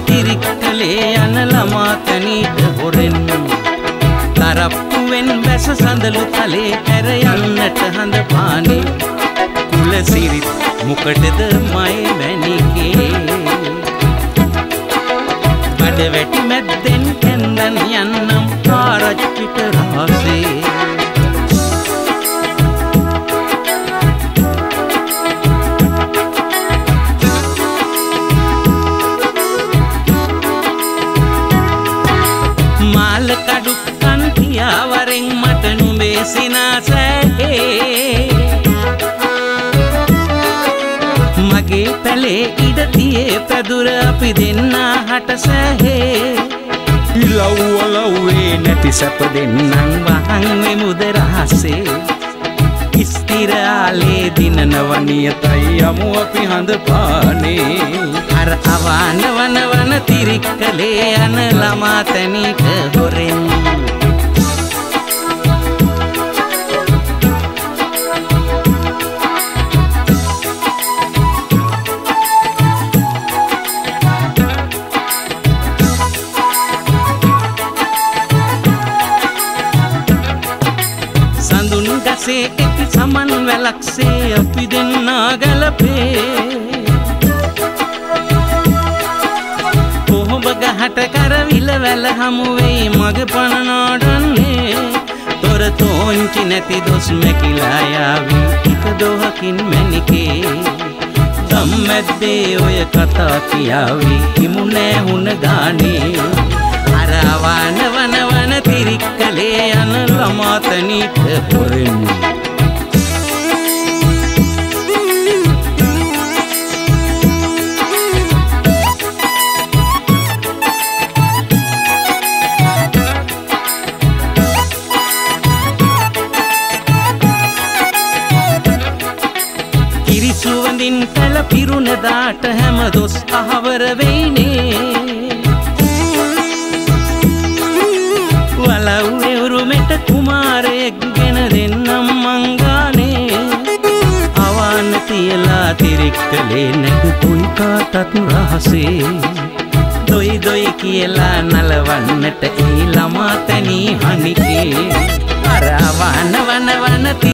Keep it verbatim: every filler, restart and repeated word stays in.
තිරික්කලේ යන ළමා තනීට හොරෙන් තරප්පුවෙන් බැස සඳලු තලේ හැර යන්නට හඳ පානේ කුලසිරිත් මොකටද මයි වැනිකේ බඩ වැටි මැද්දෙන් කැන්දන් යන්නම් ආරච්චිට රහසේ මාල කඩු කන්තියාවරෙන් මට නුඹේ සිනාසැහේ මගේ පැලේ ඉඩ තියේ පැදුර අපි දෙන්නා හට සැහේ ඉලව්ව ලව්වේ නැති සැප දෙන්නම් වහන් වෙමුද රහසේ ස්ථිරාලේ දිනනව නියතයි යමු අපි හඳ පානේ අර අවාන වන වන තිරික්කලේ යන ළමා තැනිට හොරෙන් සඳුන් ගසේ එති සමන් වැලක්සේ අපි දෙන්නා ගලපේ කොහොඹ ගහට කරවිල වැල හමුවෙයි මග පණ නාඩන්නේ තොර තෝංචි නැති දොස් මැකිලා යාවි එක දොහකින් මැනිකේ සම්මැද්දේ ඔය කතා කියාවි හිමු නෑ හුන ගානේ අර අවාන වන වන තිරික්කලේ යන ළමා තනිට හොරෙන් කිරිසුවඳින් කල පිරුණ දාට හැම දොස් අහවර වෙයිනේ වලව්වේ උරුමෙට කුමාරයෙක් ගෙන දෙන්නම් මංගානේ අවාන තියලා තිරික්කලේ නැගුතුයි කාටත් රහසේ දොයි දොයි කියලා නලවන්නට ඒ ළමා තැනී හනිකේ අර අවාන වන වන